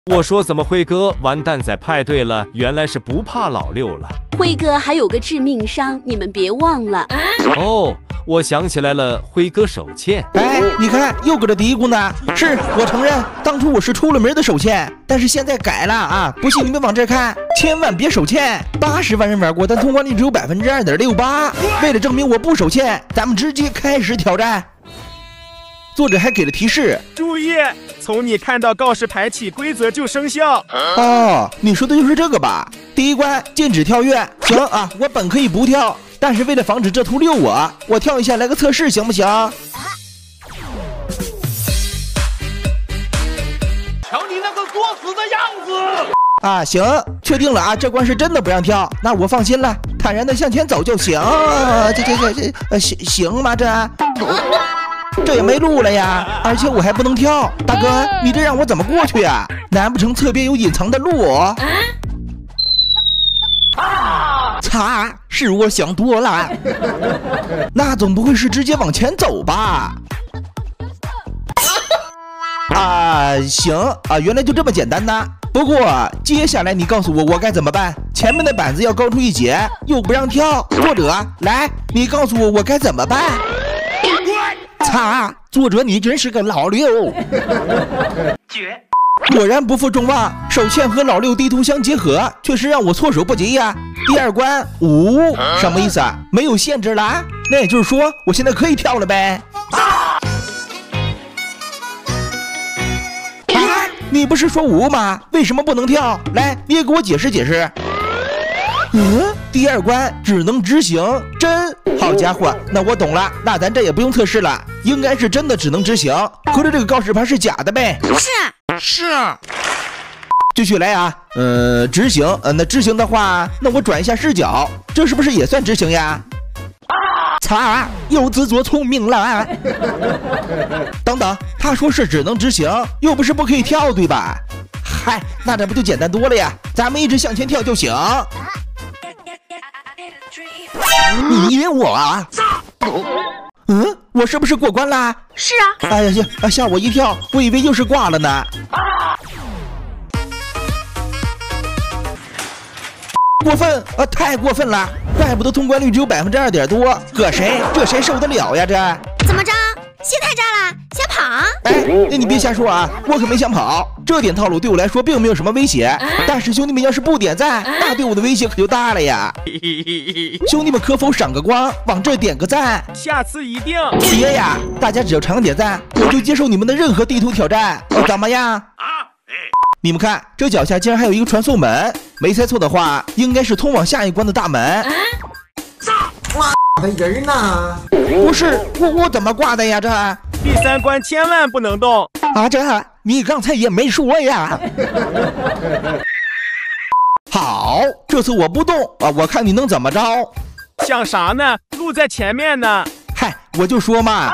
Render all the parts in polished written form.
我说怎么辉哥完蛋在派对了，原来是不怕老六了。 辉哥还有个致命伤，你们别忘了。 哦，我想起来了，辉哥手欠。 哎，你看又搁这嘀咕呢。是我承认，当初我是出了名的手欠，但是现在改了啊！不信你们往这看，千万别手欠。80万人玩过，但通关率只有2.68%。为了证明我不手欠，咱们直接开始挑战。作者还给了提示： 注意，从你看到告示牌起，规则就生效。 哦，你说的就是这个吧？第一关禁止跳跃。行啊，我本可以不跳，但是为了防止这图溜我跳一下来个测试，行不行？ 瞧你那个作死的样子！ 啊，行，确定了啊，这关是真的不让跳，那我放心了，坦然的向前走就行。行吗？这也没路了呀，而且我还不能跳，大哥，你这让我怎么过去呀？难不成侧边有隐藏的路？擦，是我想多了。那总不会是直接往前走吧？啊，行啊，原来就这么简单呢。不过接下来你告诉我该怎么办？前面的板子要高出一截，又不让跳。作者，来，你告诉我该怎么办？擦，作者你真是个老六。 绝！ 果然不负众望，手欠和老六地图相结合，确实让我措手不及呀。第二关5，什么意思啊？没有限制了？那也就是说，我现在可以跳了呗？你不是说5吗？为什么不能跳？来，你也给我解释解释。第二关只能执行，真好家伙，那我懂了，那咱这也不用测试了，应该是真的只能执行，合着这个告示牌是假的呗？ 是。 继续来啊，执行，那执行的话，那我转一下视角，这是不是也算执行呀？擦，又自作聪明了。等等，他说是只能执行，又不是不可以跳，对吧？嗨，那这不就简单多了呀？咱们一直向前跳就行。你赢我啊！我是不是过关啦？ 是啊。 哎呀，吓我一跳，我以为又是挂了呢。过分啊，太过分了！怪不得通关率只有2.多，搁谁？这谁受得了呀？这怎么着？心太炸了，想跑？ 哎，那你别瞎说啊，我可没想跑。这点套路对我来说并没有什么威胁，但是兄弟们要是不点赞，那对我的威胁可就大了呀。兄弟们可否赏个光，往这点个赞？ 下次一定。 别呀，大家只要常点赞，我就接受你们的任何地图挑战。怎么样？你们看，这脚下竟然还有一个传送门，没猜错的话，应该是通往下一关的大门。 的人呢？ 不是我怎么挂的呀？这第3关千万不能动啊！你刚才也没说呀。好，这次我不动啊，我看你能怎么着？ 想啥呢？路在前面呢。 嗨，我就说嘛。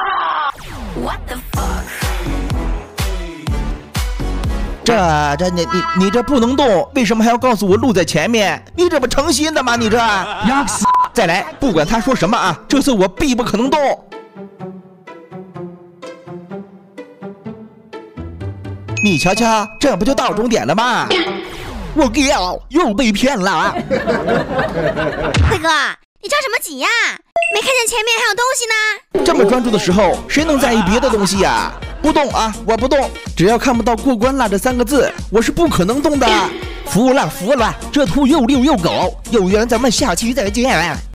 你这不能动，为什么还要告诉我路在前面？你这不诚心的吗？你这再来，不管他说什么啊，这次我必不可能动。你瞧瞧，这不就到终点了吗？我又被骗了。 辉哥，你着什么急呀？没看见前面还有东西呢？ 这么专注的时候，谁能在意别的东西呀？不动啊，我不动，只要看不到过关了这3个字，我是不可能动的。服了，这图又溜又狗，有缘咱们下期再见。